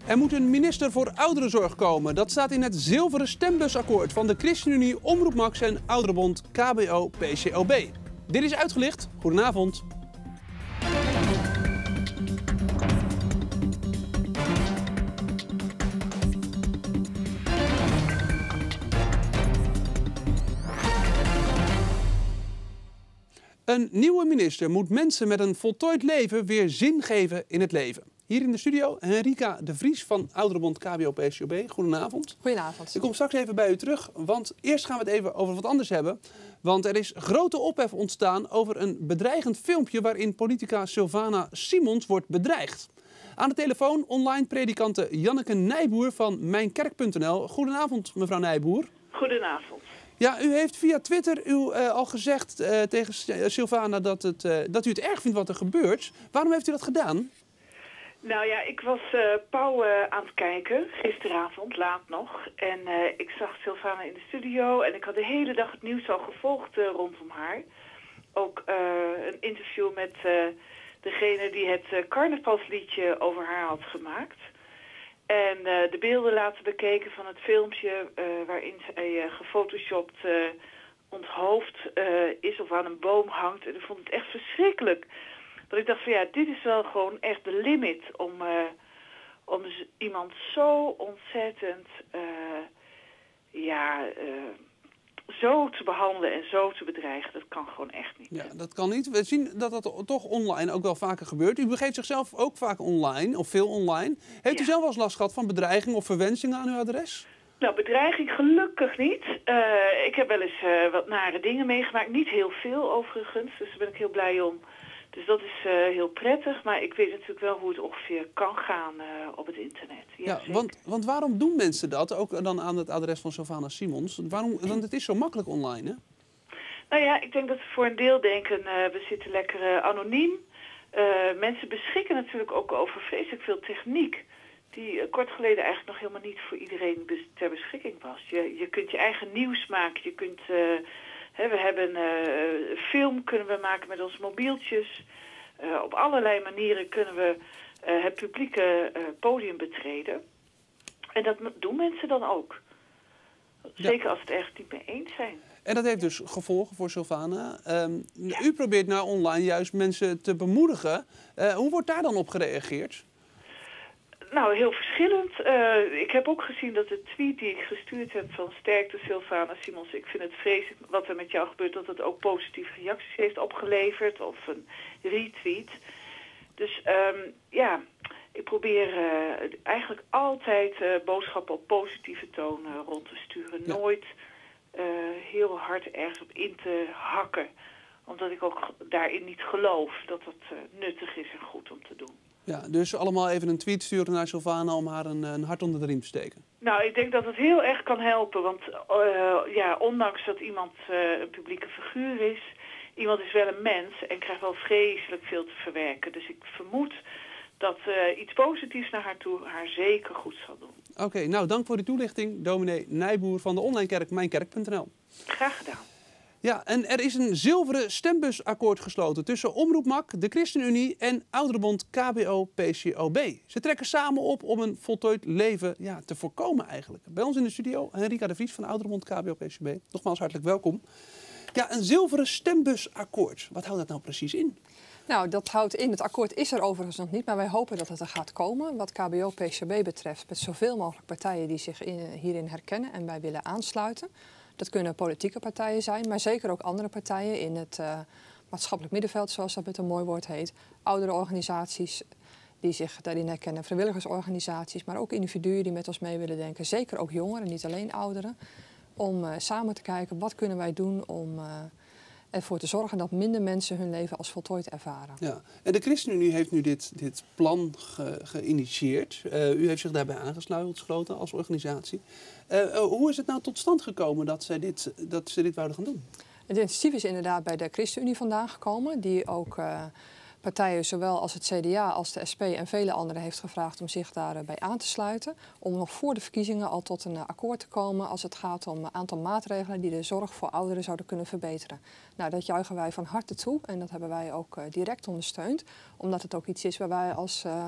Er moet een minister voor ouderenzorg komen. Dat staat in het zilveren stembusakkoord van de ChristenUnie, Omroep Max en Ouderenbond KBO-PCOB. Dit is Uitgelicht. Goedenavond. Een nieuwe minister moet mensen met een voltooid leven weer zin geven in het leven. Hier in de studio Henrika de Vries van Ouderenbond KBO-PCOB. Goedenavond. Goedenavond. Ik kom straks even bij u terug, want eerst gaan we het even over wat anders hebben. Want er is grote ophef ontstaan over een bedreigend filmpje waarin politica Sylvana Simons wordt bedreigd. Aan de telefoon online predikante Janneke Nijboer van mijnkerk.nl. Goedenavond mevrouw Nijboer. Goedenavond. Ja, u heeft via Twitter al gezegd tegen Sylvana dat u het erg vindt wat er gebeurt. Waarom heeft u dat gedaan? Nou ja, ik was Pauw aan het kijken, gisteravond, laat nog. En ik zag Sylvana in de studio en ik had de hele dag het nieuws al gevolgd rondom haar. Ook een interview met degene die het carnavalsliedje over haar had gemaakt. En de beelden laten bekeken van het filmpje waarin zij gefotoshopt onthoofd is of aan een boom hangt. En ik vond het echt verschrikkelijk. Dat ik dacht van ja, dit is wel gewoon echt de limit om iemand zo ontzettend zo te behandelen en zo te bedreigen. Dat kan gewoon echt niet. Ja, dat kan niet. We zien dat dat toch online ook wel vaker gebeurt. U begeeft zichzelf ook vaak online, of veel online. Heeft u zelf wel eens last gehad van bedreiging of verwensingen aan uw adres? Nou, bedreiging gelukkig niet. Ik heb wel eens wat nare dingen meegemaakt. Niet heel veel overigens, dus daar ben ik heel blij om. Dus dat is heel prettig, maar ik weet natuurlijk wel hoe het ongeveer kan gaan op het internet. Ja, want waarom doen mensen dat, ook dan aan het adres van Sylvana Simons? Want het is zo makkelijk online, hè? Nou ja, ik denk dat ze voor een deel denken, we zitten lekker anoniem. Mensen beschikken natuurlijk ook over vreselijk veel techniek, die kort geleden eigenlijk nog helemaal niet voor iedereen ter beschikking was. Je kunt je eigen nieuws maken, je kunt... we hebben film kunnen we maken met onze mobieltjes. Op allerlei manieren kunnen we het publieke podium betreden. En dat doen mensen dan ook. Zeker als ze het echt niet mee eens zijn. En dat heeft dus gevolgen voor Sylvana. U probeert nou online juist mensen te bemoedigen. Hoe wordt daar dan op gereageerd? Nou, heel verschillend. Ik heb ook gezien dat de tweet die ik gestuurd heb van sterkte Sylvana Simons, ik vind het vreselijk wat er met jou gebeurt, dat het ook positieve reacties heeft opgeleverd of een retweet. Dus ik probeer eigenlijk altijd boodschappen op positieve toon rond te sturen. Ja. Nooit heel hard ergens op in te hakken, omdat ik ook daarin niet geloof dat het nuttig is en goed om te doen. Ja, dus allemaal even een tweet sturen naar Sylvana om haar een hart onder de riem te steken. Nou, ik denk dat het heel erg kan helpen. Want ondanks dat iemand een publieke figuur is, iemand is wel een mens en krijgt wel vreselijk veel te verwerken. Dus ik vermoed dat iets positiefs naar haar toe haar zeker goed zal doen. Oké, nou dank voor de toelichting, dominee Nijboer van de online kerk mijnkerk.nl. Graag gedaan. Ja, en er is een zilveren stembusakkoord gesloten tussen Omroep Max, de ChristenUnie en Ouderenbond KBO-PCOB. Ze trekken samen op om een voltooid leven te voorkomen eigenlijk. Bij ons in de studio Henrika de Vries van Ouderenbond KBO-PCOB. Nogmaals hartelijk welkom. Ja, een zilveren stembusakkoord. Wat houdt dat nou precies in? Nou, dat houdt in, het akkoord is er overigens nog niet, maar wij hopen dat het er gaat komen. Wat KBO-PCOB betreft, met zoveel mogelijk partijen die zich hierin herkennen en bij willen aansluiten. Dat kunnen politieke partijen zijn, maar zeker ook andere partijen in het maatschappelijk middenveld, zoals dat met een mooi woord heet. Oudere organisaties die zich daarin herkennen, vrijwilligersorganisaties, maar ook individuen die met ons mee willen denken. Zeker ook jongeren, niet alleen ouderen. Om samen te kijken, wat kunnen wij doen om ervoor te zorgen dat minder mensen hun leven als voltooid ervaren. Ja, en de ChristenUnie heeft nu dit plan geïnitieerd. U heeft zich daarbij aangesloten als organisatie. Hoe is het nou tot stand gekomen dat ze dit wouden gaan doen? Het initiatief is inderdaad bij de ChristenUnie vandaan gekomen, die ook partijen zowel als het CDA als de SP en vele anderen heeft gevraagd om zich daarbij aan te sluiten. Om nog voor de verkiezingen al tot een akkoord te komen als het gaat om een aantal maatregelen die de zorg voor ouderen zouden kunnen verbeteren. Nou, dat juichen wij van harte toe en dat hebben wij ook direct ondersteund. Omdat het ook iets is waar wij als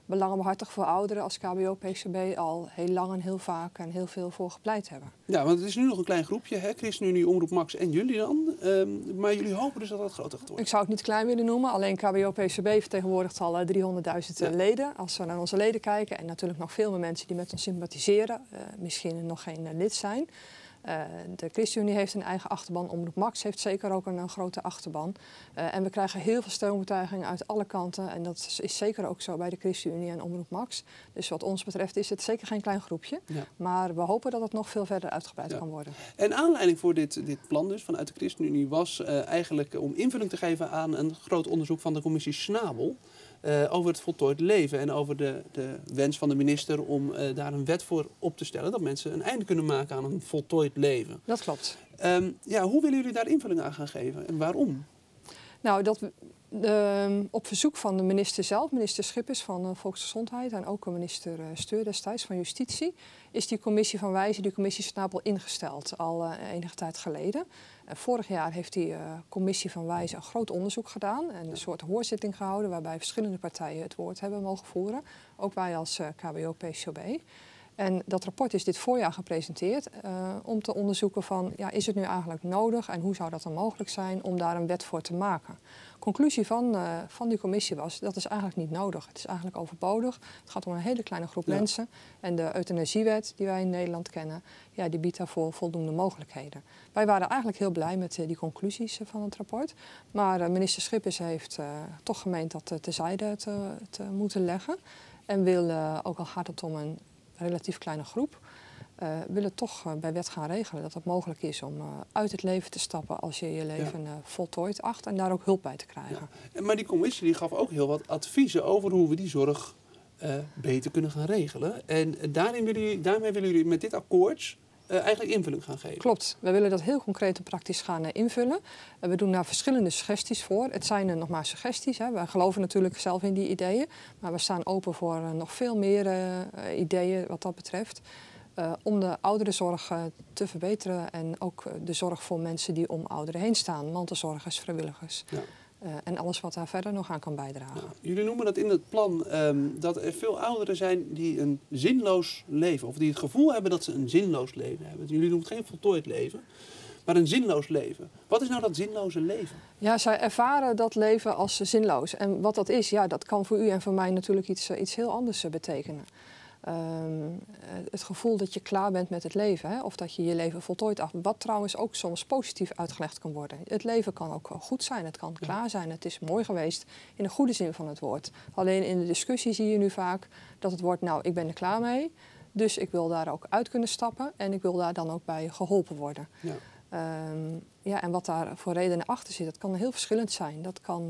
belangenbehartig voor ouderen als KBO-PCB al heel lang en heel vaak en heel veel voor gepleit hebben. Ja, want het is nu nog een klein groepje, hè? ChristenUnie, Omroep Max en jullie dan. Maar jullie hopen dus dat dat groter gaat worden. Ik zou het niet klein willen noemen. Alleen KBO-PCB vertegenwoordigt al 300.000 leden. Als we naar onze leden kijken en natuurlijk nog veel meer mensen die met ons sympathiseren, misschien nog geen lid zijn. De ChristenUnie heeft een eigen achterban. Omroep Max heeft zeker ook een grote achterban. En we krijgen heel veel steunbetuigingen uit alle kanten. En dat is zeker ook zo bij de ChristenUnie en Omroep Max. Dus wat ons betreft is het zeker geen klein groepje. Ja. Maar we hopen dat het nog veel verder uitgebreid kan worden. En aanleiding voor dit plan dus vanuit de ChristenUnie was eigenlijk om invulling te geven aan een groot onderzoek van de commissie Schnabel. Over het voltooid leven en over de wens van de minister om daar een wet voor op te stellen. Dat mensen een einde kunnen maken aan een voltooid leven. Dat klopt. Hoe willen jullie daar invulling aan gaan geven en waarom? Nou, op verzoek van de minister zelf, minister Schippers van Volksgezondheid en ook minister Steur destijds van Justitie, is die commissie van Wijzen, die commissie Schnabel, ingesteld al enige tijd geleden. Vorig jaar heeft die commissie van Wijzen een groot onderzoek gedaan en een soort hoorzitting gehouden waarbij verschillende partijen het woord hebben mogen voeren. Ook wij als KBO-PCB. En dat rapport is dit voorjaar gepresenteerd om te onderzoeken van, is het nu eigenlijk nodig en hoe zou dat dan mogelijk zijn om daar een wet voor te maken. Conclusie van die commissie was, dat is eigenlijk niet nodig. Het is eigenlijk overbodig. Het gaat om een hele kleine groep mensen. En de euthanasiewet die wij in Nederland kennen, die biedt daarvoor voldoende mogelijkheden. Wij waren eigenlijk heel blij met die conclusies van het rapport. Maar minister Schippers heeft toch gemeend dat terzijde te moeten leggen. En wil, ook al gaat het om een relatief kleine groep, willen toch bij wet gaan regelen dat het mogelijk is om uit het leven te stappen als je je leven voltooid acht en daar ook hulp bij te krijgen. Ja. Maar die commissie die gaf ook heel wat adviezen over hoe we die zorg beter kunnen gaan regelen. En daarmee willen jullie met dit akkoord eigenlijk invulling gaan geven. Klopt. We willen dat heel concreet en praktisch gaan invullen. We doen daar verschillende suggesties voor. Het zijn nog maar suggesties. Hè. We geloven natuurlijk zelf in die ideeën. Maar we staan open voor nog veel meer ideeën wat dat betreft. Om de ouderenzorg te verbeteren en ook de zorg voor mensen die om ouderen heen staan. Mantelzorgers, vrijwilligers. Ja. En alles wat daar verder nog aan kan bijdragen. Ja, jullie noemen dat in het plan dat er veel ouderen zijn die een zinloos leven, of die het gevoel hebben dat ze een zinloos leven hebben. Jullie noemen het geen voltooid leven, maar een zinloos leven. Wat is nou dat zinloze leven? Ja, zij ervaren dat leven als zinloos. En wat dat is, dat kan voor u en voor mij natuurlijk iets heel anders betekenen. Het gevoel dat je klaar bent met het leven, hè? Of dat je je leven voltooid acht. Wat trouwens ook soms positief uitgelegd kan worden. Het leven kan ook goed zijn, het kan klaar zijn. Het is mooi geweest in de goede zin van het woord. Alleen in de discussie zie je nu vaak dat het wordt, ik ben er klaar mee. Dus ik wil daar ook uit kunnen stappen en ik wil daar dan ook bij geholpen worden. Ja. En wat daar voor redenen achter zit, dat kan heel verschillend zijn. Dat kan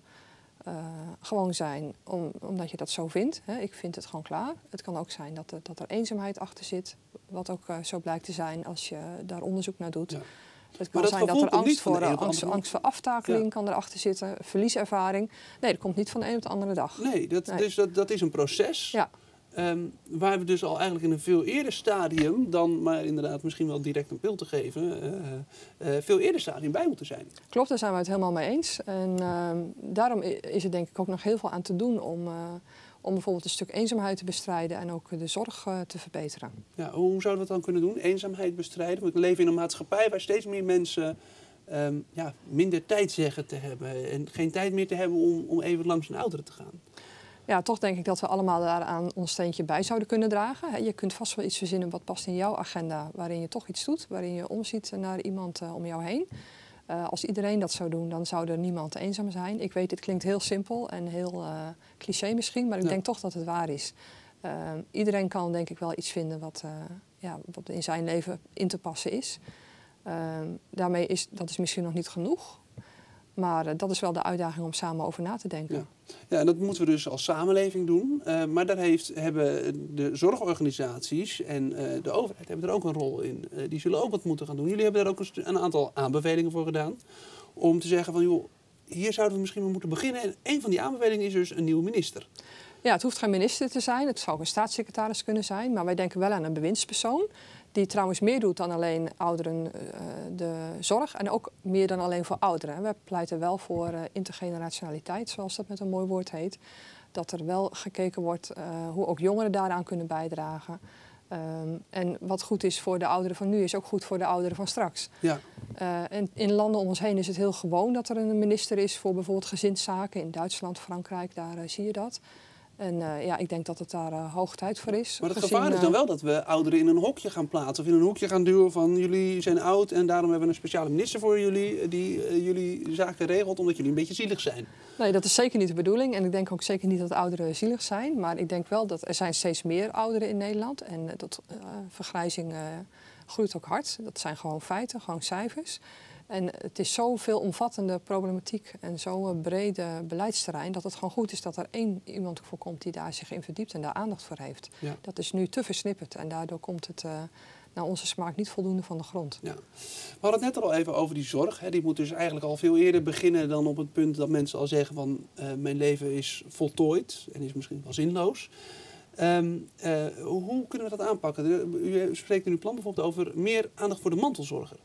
gewoon zijn omdat je dat zo vindt. Hè. Ik vind het gewoon klaar. Het kan ook zijn dat er eenzaamheid achter zit. Wat ook zo blijkt te zijn als je daar onderzoek naar doet. Ja. Het kan zijn dat er angst voor aftakeling kan erachter zitten. Verlieservaring. Nee, dat komt niet van de een op de andere dag. Nee, dus dat is een proces. Ja. Waar we dus al eigenlijk in een veel eerder stadium dan maar inderdaad misschien wel direct een pil te geven, veel eerder stadium bij moeten zijn. Klopt, daar zijn we het helemaal mee eens. En daarom is er denk ik ook nog heel veel aan te doen om bijvoorbeeld een stuk eenzaamheid te bestrijden en ook de zorg te verbeteren. Ja, hoe zouden we dat dan kunnen doen? Eenzaamheid bestrijden? Want we leven in een maatschappij waar steeds meer mensen minder tijd zeggen te hebben en geen tijd meer te hebben om even langs een oudere te gaan. Ja, toch denk ik dat we allemaal daaraan ons steentje bij zouden kunnen dragen. Je kunt vast wel iets verzinnen wat past in jouw agenda, waarin je toch iets doet, waarin je omziet naar iemand om jou heen. Als iedereen dat zou doen, dan zou er niemand eenzaam zijn. Ik weet, het klinkt heel simpel en heel cliché misschien, maar ik denk toch dat het waar is. Iedereen kan denk ik wel iets vinden wat in zijn leven in te passen is. Dat is misschien nog niet genoeg. Maar dat is wel de uitdaging om samen over na te denken. Ja, en dat moeten we dus als samenleving doen. Maar daar hebben de zorgorganisaties en de overheid hebben er ook een rol in. Die zullen ook wat moeten gaan doen. Jullie hebben daar ook een aantal aanbevelingen voor gedaan. Om te zeggen van, joh, hier zouden we misschien wel moeten beginnen. En een van die aanbevelingen is dus een nieuwe minister. Ja, het hoeft geen minister te zijn. Het zou ook een staatssecretaris kunnen zijn. Maar wij denken wel aan een bewindspersoon. Die trouwens meer doet dan alleen ouderen de zorg. En ook meer dan alleen voor ouderen. We pleiten wel voor intergenerationaliteit, zoals dat met een mooi woord heet. dat er wel gekeken wordt hoe ook jongeren daaraan kunnen bijdragen. En wat goed is voor de ouderen van nu, is ook goed voor de ouderen van straks. Ja. En in landen om ons heen is het heel gewoon dat er een minister is voor bijvoorbeeld gezinszaken. In Duitsland, Frankrijk, daar zie je dat. En ik denk dat het daar hoog tijd voor is. Maar het gevaar is dan wel dat we ouderen in een hokje gaan plaatsen. Of in een hoekje gaan duwen van jullie zijn oud en daarom hebben we een speciale minister voor jullie die jullie zaken regelt omdat jullie een beetje zielig zijn. Nee, dat is zeker niet de bedoeling. En ik denk ook zeker niet dat ouderen zielig zijn. Maar ik denk wel dat er zijn steeds meer ouderen in Nederland. En dat vergrijzing groeit ook hard. Dat zijn gewoon feiten, gewoon cijfers. En het is zo'n veelomvattende problematiek en zo'n brede beleidsterrein dat het gewoon goed is dat er één iemand voor komt die daar zich in verdiept en daar aandacht voor heeft. Ja. Dat is nu te versnipperd en daardoor komt het naar onze smaak niet voldoende van de grond. Ja. We hadden het net al even over die zorg. Hè. Die moet dus eigenlijk al veel eerder beginnen dan op het punt dat mensen al zeggen van mijn leven is voltooid en is misschien wel zinloos. Hoe kunnen we dat aanpakken? U spreekt in uw plan bijvoorbeeld over meer aandacht voor de mantelzorger.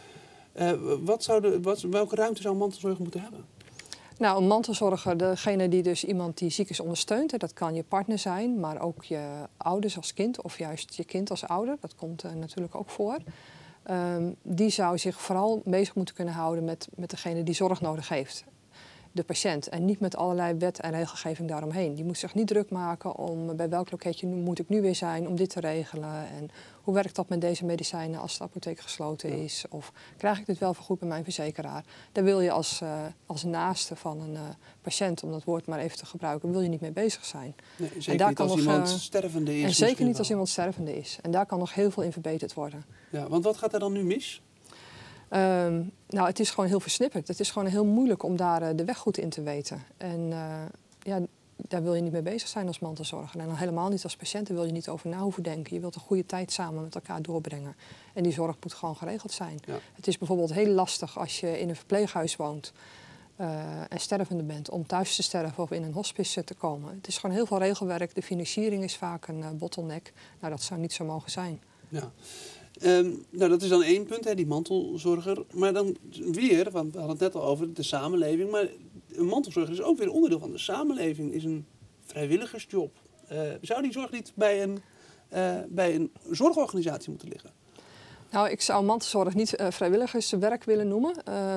Welke ruimte zou een mantelzorger moeten hebben? Nou, een mantelzorger, degene die dus iemand die ziek is ondersteunt. Dat kan je partner zijn, maar ook je ouders als kind of juist je kind als ouder. Dat komt natuurlijk ook voor. Die zou zich vooral bezig moeten kunnen houden met degene die zorg nodig heeft. De patiënt en niet met allerlei wet en regelgeving daaromheen. Die moet zich niet druk maken om bij welk loketje moet ik nu weer zijn om dit te regelen. En hoe werkt dat met deze medicijnen als de apotheek gesloten is? Of krijg ik dit wel vergoed bij mijn verzekeraar? Daar wil je als naaste van een patiënt, om dat woord maar even te gebruiken, wil je niet mee bezig zijn. Nee, zeker niet als iemand stervende is. En zeker niet als iemand stervende is. En daar kan nog heel veel in verbeterd worden. Ja, want wat gaat er dan nu mis? Nou, het is gewoon heel versnipperd. Het is gewoon heel moeilijk om daar de weg goed in te weten. En daar wil je niet mee bezig zijn als mantelzorger. En dan helemaal niet als patiënt, daar wil je niet over na hoeven denken. Je wilt een goede tijd samen met elkaar doorbrengen. En die zorg moet gewoon geregeld zijn. Ja. Het is bijvoorbeeld heel lastig als je in een verpleeghuis woont en stervende bent, om thuis te sterven of in een hospice te komen. Het is gewoon heel veel regelwerk. De financiering is vaak een bottleneck. Nou, dat zou niet zo mogen zijn. Ja. Nou, dat is dan één punt, hè, die mantelzorger. Maar dan weer, want we hadden het net al over de samenleving. Maar een mantelzorger is ook weer onderdeel van de samenleving. Is een vrijwilligersjob. Zou die zorg niet bij een zorgorganisatie moeten liggen? Nou, ik zou mantelzorg niet vrijwilligerswerk willen noemen.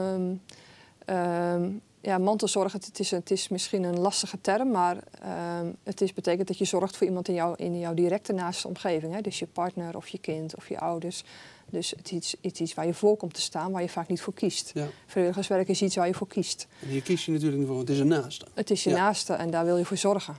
Mantelzorg, het is misschien een lastige term, maar het betekent dat je zorgt voor iemand in jouw directe naaste omgeving. Hè? Dus je partner of je kind of je ouders. Dus het is iets waar je voor komt te staan, waar je vaak niet voor kiest. Ja. Vrijwilligerswerk is iets waar je voor kiest. En hier kies je natuurlijk niet voor, want het is een naaste. Het is je naaste en daar wil je voor zorgen.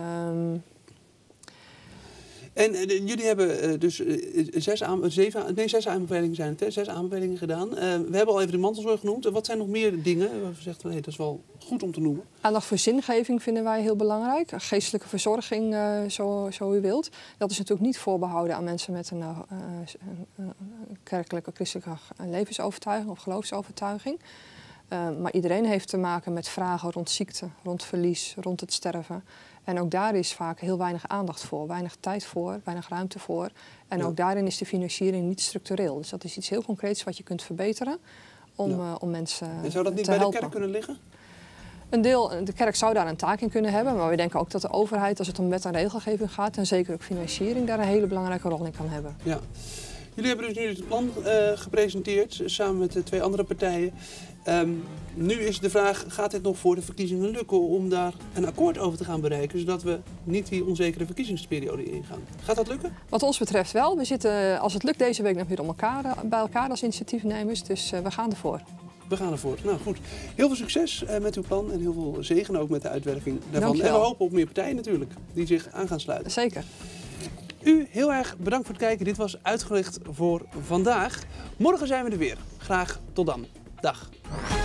En jullie hebben dus 6 aanbevelingen zijn het, hè? 6 aanbevelingen gedaan. We hebben al even de mantelzorg genoemd. Wat zijn nog meer dingen waarvan je zegt, dat is wel goed om te noemen? Aandacht voor zingeving vinden wij heel belangrijk. Geestelijke verzorging, zo u wilt. Dat is natuurlijk niet voorbehouden aan mensen met een kerkelijke, christelijke levensovertuiging of geloofsovertuiging. Maar iedereen heeft te maken met vragen rond ziekte, rond verlies, rond het sterven. En ook daar is vaak heel weinig aandacht voor, weinig tijd voor, weinig ruimte voor. En ook daarin is de financiering niet structureel. Dus dat is iets heel concreets wat je kunt verbeteren om mensen te helpen. En zou dat niet bij de kerk kunnen liggen? Een deel, de kerk zou daar een taak in kunnen hebben. Maar we denken ook dat de overheid, als het om wet en regelgeving gaat, en zeker ook financiering, daar een hele belangrijke rol in kan hebben. Ja. Jullie hebben dus nu het plan gepresenteerd, samen met de 2 andere partijen. Nu is de vraag, gaat het nog voor de verkiezingen lukken om daar een akkoord over te gaan bereiken, zodat we niet die onzekere verkiezingsperiode ingaan? Gaat dat lukken? Wat ons betreft wel. We zitten, als het lukt, deze week nog weer bij elkaar als initiatiefnemers. Dus we gaan ervoor. We gaan ervoor. Nou goed, heel veel succes met uw plan en heel veel zegen ook met de uitwerking daarvan. En we hopen op meer partijen natuurlijk, die zich aan gaan sluiten. Zeker. U heel erg bedankt voor het kijken. Dit was Uitgelicht voor vandaag. Morgen zijn we er weer. Graag tot dan. Dag.